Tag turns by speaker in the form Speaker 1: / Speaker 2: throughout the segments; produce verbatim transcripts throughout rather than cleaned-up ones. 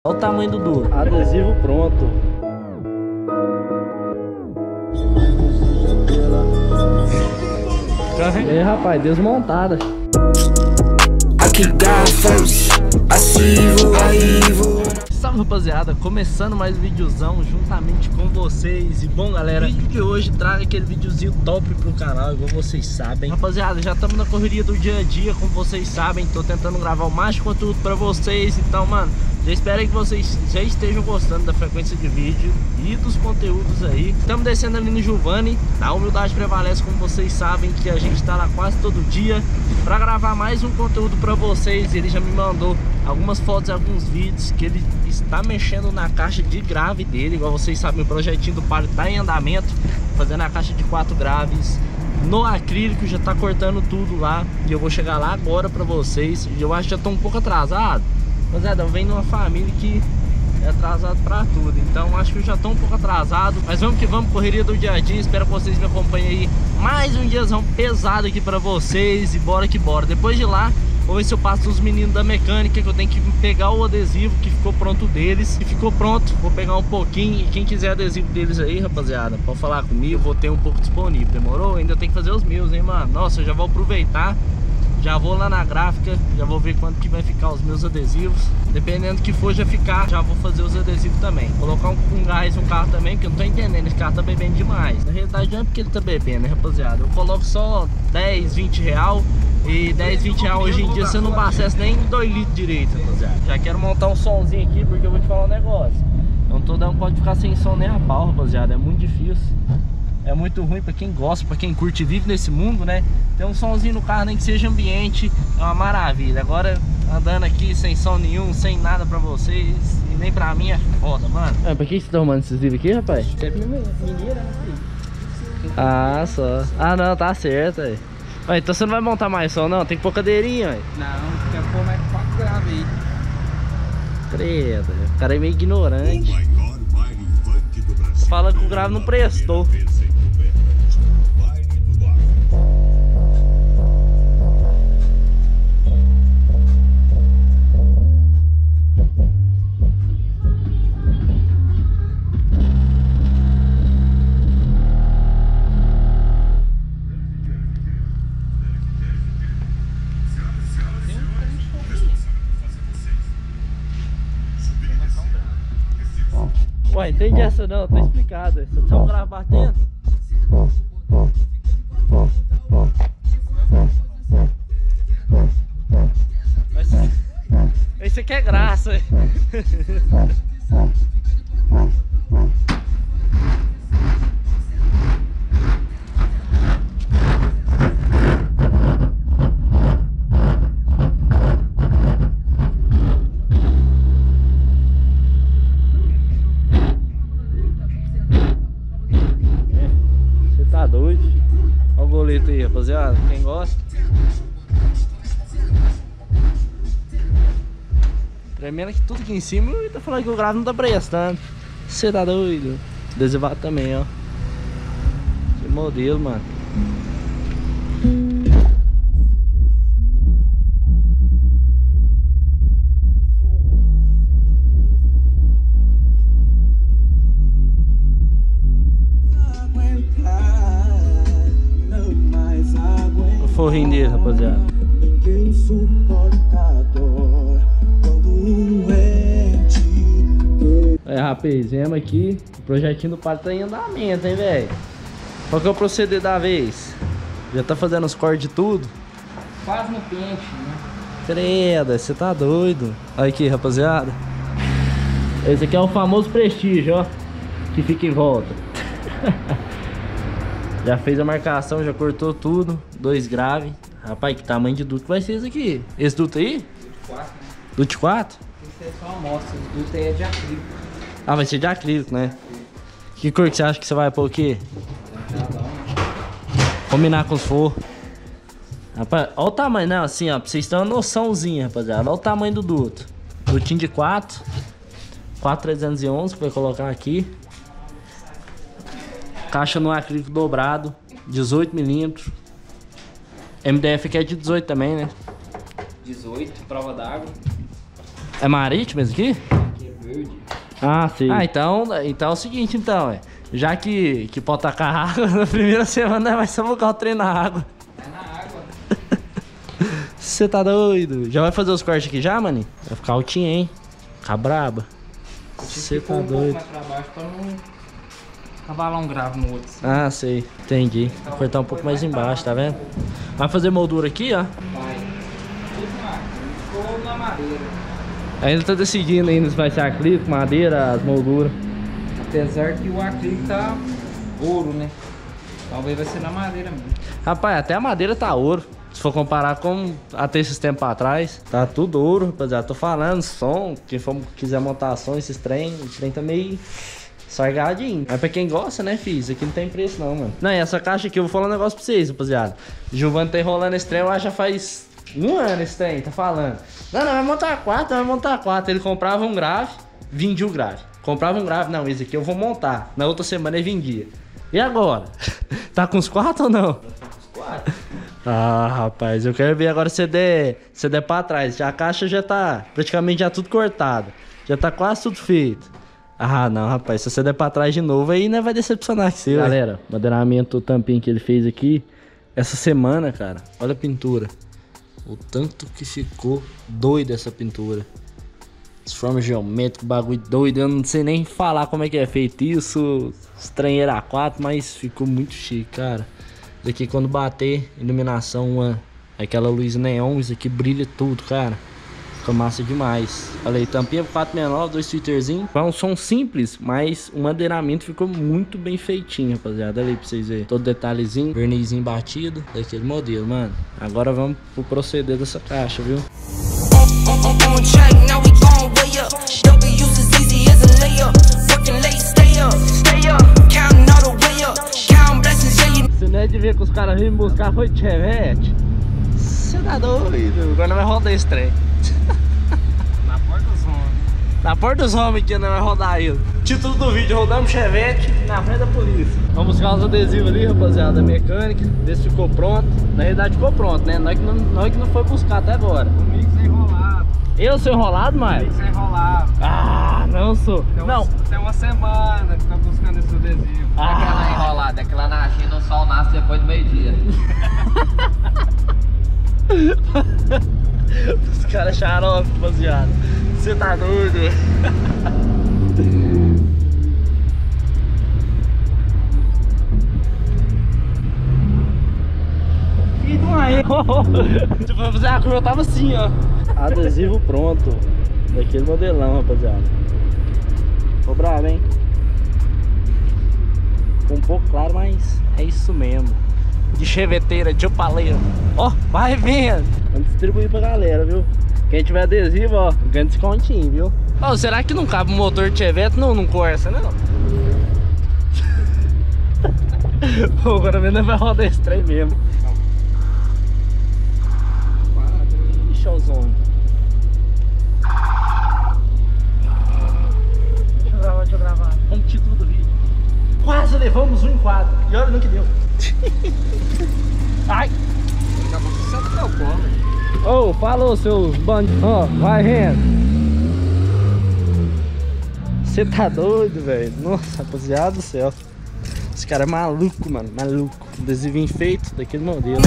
Speaker 1: Olha o tamanho do duro.
Speaker 2: Adesivo pronto. E aí, rapaz, desmontada.
Speaker 1: Salve, rapaziada, começando mais um videozão juntamente com vocês. E bom, galera, o vídeo de hoje traga aquele videozinho top pro canal, igual vocês sabem. Rapaziada, já estamos na correria do dia a dia, como vocês sabem. Tô tentando gravar o mais de conteúdo pra vocês. Então, mano, já espero que vocês já estejam gostando da frequência de vídeo e dos conteúdos aí. Estamos descendo ali no Giovanni. A humildade prevalece, como vocês sabem, que a gente tá lá quase todo dia pra gravar mais um conteúdo pra vocês. Ele já me mandou algumas fotos e alguns vídeos que ele está mexendo na caixa de grave dele. Igual vocês sabem, o projetinho do Palio tá em andamento, fazendo a caixa de quatro graves no acrílico, já tá cortando tudo lá. E eu vou chegar lá agora pra vocês. Eu acho que já tô um pouco atrasado, mas é, eu venho de uma família que é atrasado pra tudo, então acho que eu já tô um pouco atrasado. Mas vamos que vamos, correria do dia a dia. Espero que vocês me acompanhem aí. Mais um diazão pesado aqui pra vocês. E bora que bora. Depois de lá, vou ver se eu passo os meninos da mecânica, que eu tenho que pegar o adesivo que ficou pronto deles. E ficou pronto, vou pegar um pouquinho. E quem quiser adesivo deles aí, rapaziada, pode falar comigo, vou ter um pouco disponível. Demorou? Ainda tem que fazer os meus, hein, mano. Nossa, eu já vou aproveitar, já vou lá na gráfica, já vou ver quanto que vai ficar os meus adesivos. Dependendo do que for já ficar, já vou fazer os adesivos também. Colocar um, um gás no carro também, porque eu não tô entendendo, esse carro tá bebendo demais. Na realidade não é porque ele tá bebendo, né, rapaziada? Eu coloco só dez, vinte real. E dez, vinte reais hoje em dia você não abastece nem dois litros direito, rapaziada. Já quero montar um somzinho aqui, porque eu vou te falar um negócio. Eu não tô dando pode ficar sem som nem a pau, rapaziada. É muito difícil. É muito ruim pra quem gosta, pra quem curte e vive nesse mundo, né? Ter um somzinho no carro, nem que seja ambiente, é uma maravilha. Agora, andando aqui sem som nenhum, sem nada pra vocês, e nem pra mim, é foda, mano.
Speaker 2: É, pra que você tá arrumando esses livros aqui, rapaz?
Speaker 3: Sempre mineira, né, filho?
Speaker 2: Ah, só. Ah, não, tá certo, aí. Ué, então você não vai montar mais som, não? Tem que pôr cadeirinha, ué.
Speaker 3: Não, quer pôr mais quatro graves aí.
Speaker 2: Credo, o cara é meio ignorante. Fala que o grave não prestou. Ué, entendi essa não, tá explicado. Você tá um grave batendo? Esse aqui é graça, hein? Tá doido? Olha o goleto aí, rapaziada. Quem gosta? Tremendo aqui tudo aqui em cima e tá falando que o grave não tá prestando. Você tá doido? Adesivado também, ó. Que modelo, mano. Forrinho dele, rapaziada. É, rapaz, viemos aqui. O projetinho do Palio tá em andamento, hein, velho. Qual que é o proceder da vez? Já tá fazendo os cortes de tudo?
Speaker 3: Quase no pente, né?
Speaker 2: Credo, você tá doido. Olha aqui, rapaziada. Esse aqui é o famoso prestígio, ó, que fica em volta. Já fez a marcação, já cortou tudo. Dois graves. Rapaz, que tamanho de duto vai ser esse aqui? Esse duto aí?
Speaker 3: quatro, né?
Speaker 2: Duto quatro?
Speaker 3: Esse é só uma amostra, o duto aí é de acrílico.
Speaker 2: Ah, vai ser de acrílico, né? Que cor que você acha que você vai pôr aqui? Combinar com os forros. Rapaz, olha o tamanho, não, assim, ó, pra vocês terem uma noçãozinha, rapaziada. Olha o tamanho do duto. Dutinho de quatro. quatro trezentos e onze que vai colocar aqui. Caixa no acrílico dobrado, dezoito milímetros. M D F aqui é de dezoito também, né?
Speaker 3: dezoito, prova d'água.
Speaker 2: É marítimo esse aqui?
Speaker 3: Aqui é
Speaker 2: Ah, sim. Ah, então, então é o seguinte, então, é. Já que, que pode tacar água, na primeira semana vai só colocar o trem na água.
Speaker 3: É na água.
Speaker 2: Você tá doido? Já vai fazer os cortes aqui já, maninho? Vai ficar altinho, hein? Ficar braba. Você tá
Speaker 3: um
Speaker 2: doido.
Speaker 3: mais pra baixo pra não cavalar um grave no outro. Assim.
Speaker 2: Ah, sei. Entendi. Vou cortar um pouco mais embaixo, tá vendo? Vai fazer moldura aqui, ó.
Speaker 3: Vai. Ficou na madeira.
Speaker 2: Ainda tá decidindo ainda se vai ser acrílico, madeira, as molduras.
Speaker 3: Apesar que o acrílico tá ouro, né? Talvez vai ser na madeira mesmo.
Speaker 2: Rapaz, até a madeira tá ouro. Se for comparar com até esses tempos atrás, tá tudo ouro, rapaziada. Tô falando, som, quem for, quiser montar som, esses trem, o trem tá meio sargadinho. Mas pra quem gosta, né, filho? Isso aqui não tem preço não, mano. Não, e essa caixa aqui, eu vou falar um negócio pra vocês, rapaziada. Giovanni tá enrolando esse trem, eu acho que já faz um ano esse trem, tá falando. Não, não, vai montar quatro, vai montar quatro. Ele comprava um grave, vendia o grave. Comprava um grave, não, esse aqui eu vou montar. Na outra semana ele vendia. E agora? Tá com os quatro ou não?
Speaker 3: Quatro.
Speaker 2: Ah, rapaz, eu quero ver agora se der, se der pra trás. Já a caixa já tá praticamente já tudo cortado. Já tá quase tudo feito. Ah, não, rapaz, se você der pra trás de novo, aí né, vai decepcionar que você. Galera, madeiramento, o tampinho que ele fez aqui, essa semana, cara, olha a pintura. O tanto que ficou doido essa pintura. As formas geométricas, bagulho doido. Eu não sei nem falar como é que é feito isso. Estranho era quatro, mas ficou muito chique, cara. Daqui quando bater, iluminação, uma, aquela luz neon, isso aqui brilha tudo, cara. Fica massa demais. Olha aí, tampinha quatro sessenta e nove, dois twitterzinhos. Foi um som simples, mas o madeiramento ficou muito bem feitinho, rapaziada. Olha aí pra vocês verem. Todo detalhezinho, vernizinho batido, daquele modelo, mano. Agora vamos pro proceder dessa caixa, viu? Você não é de ver que os caras vêm buscar foi Chevette? Você tá doido? Agora não vai rodar esse trem.
Speaker 3: Na porta dos homens.
Speaker 2: Na porta dos homens que não vai rodar ele. Título do vídeo, rodamos Chevette na frente da polícia. Vamos buscar os adesivos ali, rapaziada, da mecânica. Ver se ficou pronto. Na realidade ficou pronto, né? Nós que não, nós que não foi buscar até agora.
Speaker 3: Comigo sem enrolado.
Speaker 2: Eu sou enrolado, Maio?
Speaker 3: Comigo sem enrolado.
Speaker 2: Ah, não sou.
Speaker 3: Tem
Speaker 2: não.
Speaker 3: Uma, tem uma semana que tá buscando esse adesivo.
Speaker 2: Ah.
Speaker 4: Aquela enrolada, aquela na China o sol nasce depois do meio-dia.
Speaker 2: Os caras xarope, rapaziada. Você tá doido? E não aí? Se for fazer a curva, eu tava assim, ó. Adesivo pronto. Daquele modelão, rapaziada. Ficou bravo, hein? Ficou um pouco claro, mas é isso mesmo. De cheveteira, de opaleira. Ó, vai vendo. Vamos distribuir pra galera, viu? Quem tiver adesivo, ó, ganha descontinho, viu? Ó, será que não cabe um motor de Chevette? Não, não Corsa, não. Pô, agora mesmo vai rodar esse trem mesmo. Showzone. Deixa eu gravar, deixa eu gravar. Vamos título do vídeo. Quase levamos um enquadro. E olha no que deu. Ai!
Speaker 3: Acabou que você tá o colo.
Speaker 2: Ô, oh, falou, seus bandidos. Ó, oh, vai rendo. Você tá doido, velho? Nossa, rapaziada do céu. Esse cara é maluco, mano. Maluco. Adesivinho feito daquele modelo.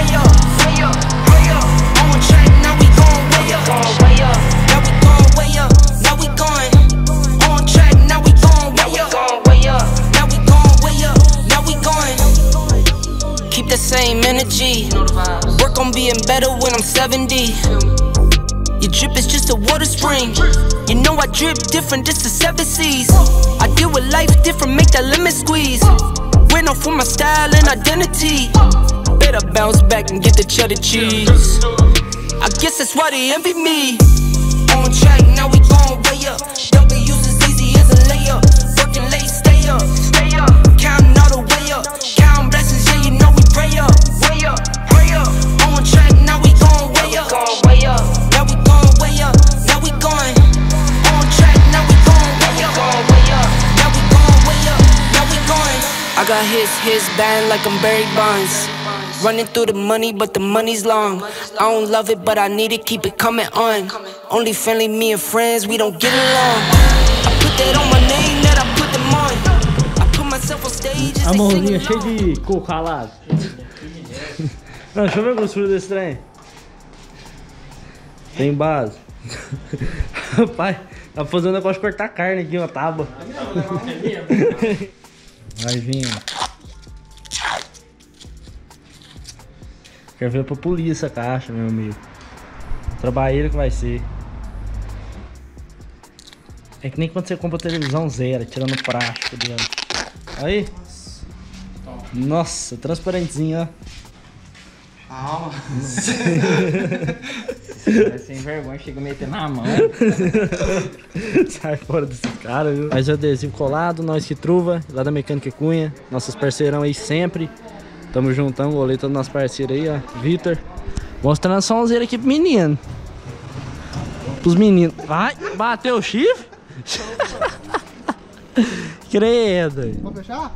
Speaker 5: Keep the same energy. Work on being better when I'm seventy. Your drip is just a water spring. You know I drip different, just the seven seas. I deal with life different, make that lemon squeeze. Went off for my style and identity. Better bounce back and get the cheddar cheese. I guess that's why they envy me. On track, now we gon' way up. W's as easy as a layup. Working late, stay up, stay up. Counting all the way up. Counting blessings, yeah, you know we pray up, way up, way up. On track, now we gon' way up, way up. Now we gon' way up, now we going. On track, now we gon' way up, way up. Now we gon' way up, now we going. I got his, his band like I'm Barry Bonds. Running through the money, but the money's long. I don't love it, but I need it, keep it coming on. Only friendly, me and friends, we don't get along. I put the
Speaker 2: A mãozinha cheia de coco ralado. Não, deixa eu ver a grossura desse trem. Tem base. Pai, tá fazendo um negócio de cortar carne aqui, uma tábua. Vai vindo. Quero ver pra polir essa caixa, meu amigo. Trabalheiro que vai ser. É que nem quando você compra televisão zero, tirando o prático dentro. Aí. Nossa, transparentezinho, ó.
Speaker 3: Calma. É sem vergonha, chega a meter na mão.
Speaker 2: Sai fora desses caras, viu? Mais adesivo colado, nós que truva, lá da Mecânica Cunha. Nossos parceirão aí sempre. Tamo juntão, goleta do nosso parceiro aí, ó. Vitor. Mostrando a sonzeira aqui pro menino. Pros meninos. Vai, bateu o chifre? Credo.
Speaker 6: Vou fechar?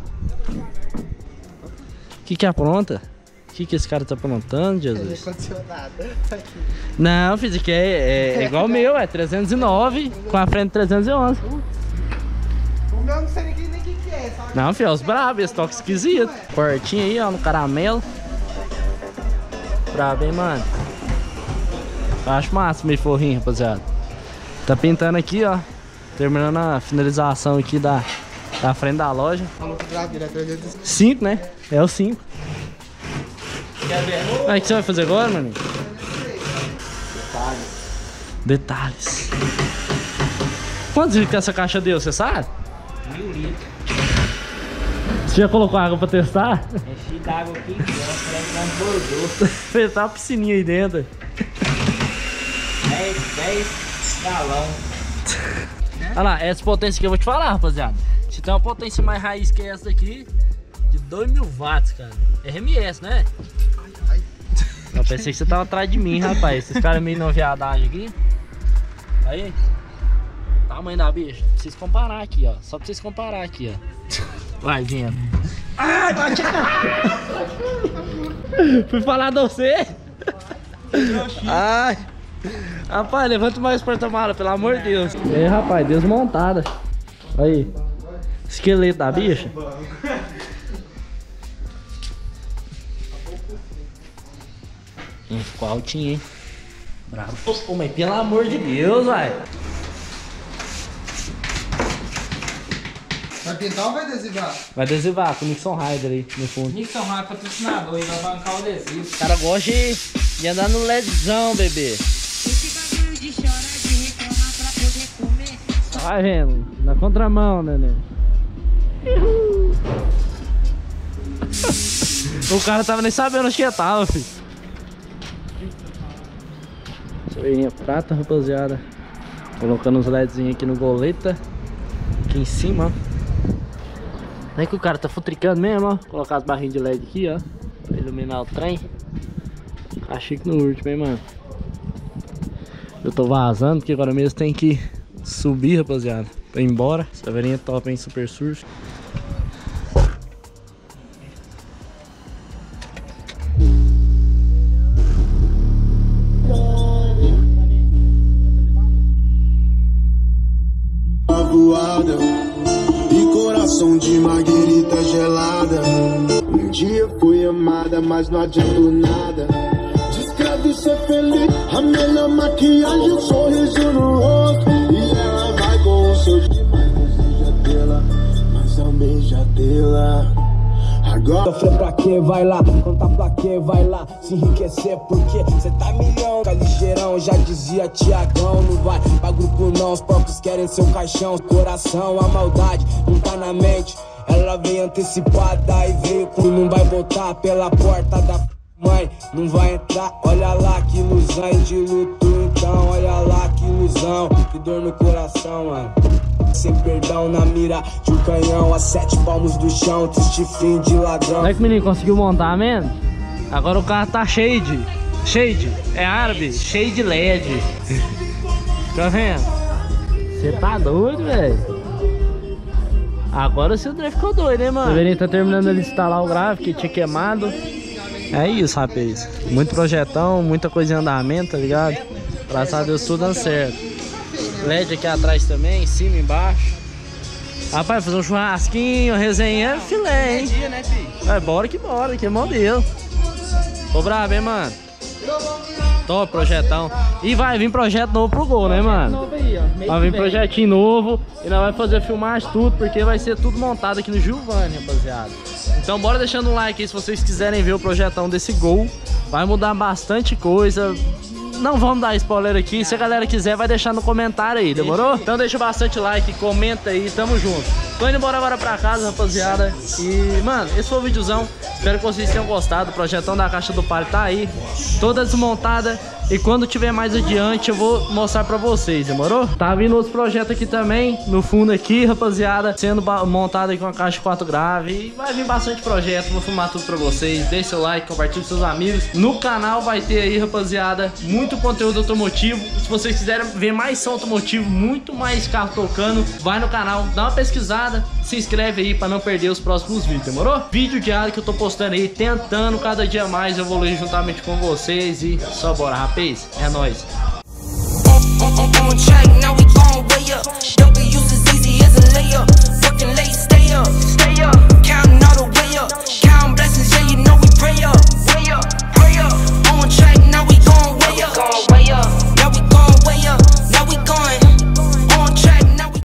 Speaker 2: O que que apronta? O que que esse cara tá aprontando, Jesus?
Speaker 6: Não aconteceu nada.
Speaker 2: Não, fiz aqui é, é, é igual o meu, é trezentos e nove com a frente trezentos e onze.
Speaker 6: O meu não sei nem o que, que é, sabe?
Speaker 2: Não, filho, os bravos, esse toque esquisito. Portinho aí, ó, no caramelo. Brabo, hein, mano? Eu acho massa meio forrinho, rapaziada. Tá pintando aqui, ó. Terminando a finalização aqui da, da frente da loja.
Speaker 6: Falou que grave direto trezentos e cinquenta.
Speaker 2: cinco, né? É o cinco. Aí, o que você vai fazer agora, mano?
Speaker 3: Detalhes.
Speaker 2: Detalhes. Quantos litros que essa caixa deu, você sabe?
Speaker 3: Mil litros.
Speaker 2: Você já colocou água pra testar?
Speaker 3: Enchi d'água aqui, ó, transbordou.
Speaker 2: Fez tá uma piscininha aí dentro.
Speaker 3: dez, dez galão.
Speaker 2: Olha lá, essa potência aqui eu vou te falar, rapaziada. Se tem uma potência mais raiz que essa aqui, de dois mil watts, cara. R M S, né? Eu pensei que você tava atrás de mim, rapaz. Esses caras meio noviadagem aqui. Aí. Tamanho da bicha. Pra vocês comparar aqui, ó. Só pra vocês comparar aqui, ó. Vai, vindo. Ai, bate Fui falar de você. Ai. Rapaz, levanta mais o porta-mala, pelo amor de Deus. E aí, rapaz, desmontada. Aí. Esqueleto da bicha. Hum, ficou altinho, hein? Bravo. Pô, mas pelo amor de Deus, vai.
Speaker 6: Vai pintar ou vai adesivar?
Speaker 2: Vai adesivar com o Nixon Rider aí no fundo.
Speaker 3: Nixon Rider patrocinador, ele vai bancar o adesivo.
Speaker 2: O cara gosta de, de andar no LEDzão, bebê.
Speaker 7: Esse bagulho de chorar, de reclamar pra poder comer.
Speaker 2: Vai vendo, na contramão, neném. O cara tava nem sabendo onde que tava, filho. Cervejinha prata, rapaziada. Colocando os LEDzinhos aqui no goleta. Aqui em cima, ó. Não é que o cara tá futricando mesmo, ó. Colocar as barrinhas de L E D aqui, ó. Pra iluminar o trem. Tá chique no último, hein, mano. Eu tô vazando, porque agora mesmo tem que subir, rapaziada. Pra ir embora. Cervejinha top, hein, Super Surf.
Speaker 8: E coração de marguerita gelada. Um dia fui amada, mas não adiantou nada. Descreve ser feliz, a melhor maquiagem, um sorriso no rosto. E ela vai com o seu demais, deseja dela, mas não beija dela. Agora
Speaker 9: sofrer pra quê? Vai lá, contar pra quê? Vai lá, se enriquecer porque cê tá milhão, tá ligeirão, já dizia Tiagão. Não vai pra grupo não, os próprios querem seu caixão. Coração, a maldade não tá na mente. Ela veio antecipada e veio com... Não vai voltar pela porta da mãe, não vai entrar. Olha lá que ilusão de luto, então olha lá que ilusão, que dor no coração, mano. Sem perdão na mira de um canhão, a sete palmos do chão, triste fim de ladrão.
Speaker 2: Não é que o menino conseguiu montar mesmo? Agora o carro tá cheio de... Cheio de... É árabe? Cheio de L E D. Tá vendo? Você tá doido, velho? Agora o seu André ficou doido, hein, mano? O Severinho tá terminando de instalar o gráfico que tinha queimado. É isso, rapaz. Muito projetão, muita coisa em andamento, tá ligado? Graças a Deus tudo dando certo. L E D aqui atrás também, em cima e embaixo. Rapaz, fazer um churrasquinho, resenha, filé, hein?
Speaker 6: É dia, né, filho?
Speaker 2: Vai, bora que bora, que é modelo. Ô, brabo, hein, mano? Top, projetão. E vai vir projeto novo pro Gol, né, mano?
Speaker 1: Novo aí, ó.
Speaker 2: Vai vir projetinho novo. E nós vamos fazer filmagem tudo, porque vai ser tudo montado aqui no Giovanni, rapaziada. Então bora deixando um like aí se vocês quiserem ver o projetão desse Gol. Vai mudar bastante coisa. Não vamos dar spoiler aqui. Se a galera quiser, vai deixar no comentário aí, demorou? Então deixa bastante like, comenta aí, tamo junto. Tô indo embora agora pra casa, rapaziada. E, mano, esse foi o videozão. Espero que vocês tenham gostado. O projetão da caixa do palio tá aí, toda desmontada. E quando tiver mais adiante eu vou mostrar pra vocês, demorou? Tá vindo outros projetos aqui também, no fundo aqui, rapaziada, sendo montado aqui com a caixa quatro grave. E vai vir bastante projeto, vou filmar tudo pra vocês. Deixe seu like, compartilhe com seus amigos. No canal vai ter aí, rapaziada, muito conteúdo automotivo. Se vocês quiserem ver mais som automotivo, muito mais carro tocando, vai no canal, dá uma pesquisada, se inscreve aí pra não perder os próximos vídeos, demorou? Vídeo diário que eu tô postando aí, tentando cada dia mais evoluir juntamente com vocês. E só bora, rapaz, é nóis.